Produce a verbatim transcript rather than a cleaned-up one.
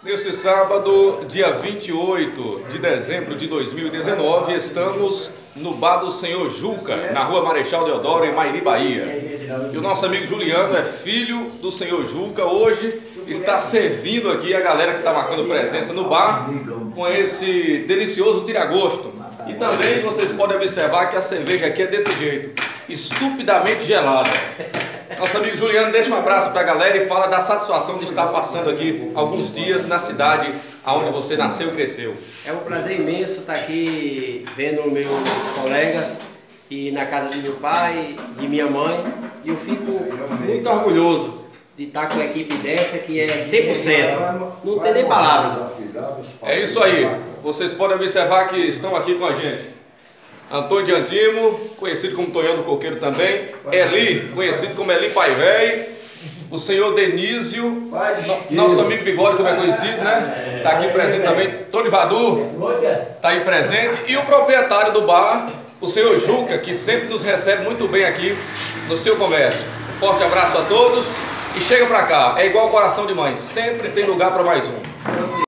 Neste sábado, dia vinte e oito de dezembro de dois mil e dezenove, estamos no Bar do Senhor Juca, na rua Marechal Deodoro, em Mairi, Bahia. E o nosso amigo Juliano é filho do Senhor Juca, hoje está servindo aqui a galera que está marcando presença no bar com esse delicioso tiragosto. E também vocês podem observar que a cerveja aqui é desse jeito, estupidamente gelada. Nosso amigo Juliano deixa um abraço para a galera e fala da satisfação de estar passando aqui alguns dias na cidade onde você nasceu e cresceu. É um prazer imenso estar aqui vendo meus colegas e na casa de meu pai, de minha mãe, e eu fico muito orgulhoso de estar com a equipe dessa que é cem por cento, não tem nem palavras. É isso aí, vocês podem observar que estão aqui com a gente Antônio de Antimo, conhecido como Tonhão do Coqueiro também, Eli, conhecido como Eli Pai Velho, o senhor Denísio, nosso amigo Bigode, como é conhecido, né? Está aqui presente também, Tony Vadu, está aí presente, e o proprietário do bar, o senhor Juca, que sempre nos recebe muito bem aqui no seu comércio. Um forte abraço a todos e chega pra cá, é igual coração de mãe, sempre tem lugar para mais um.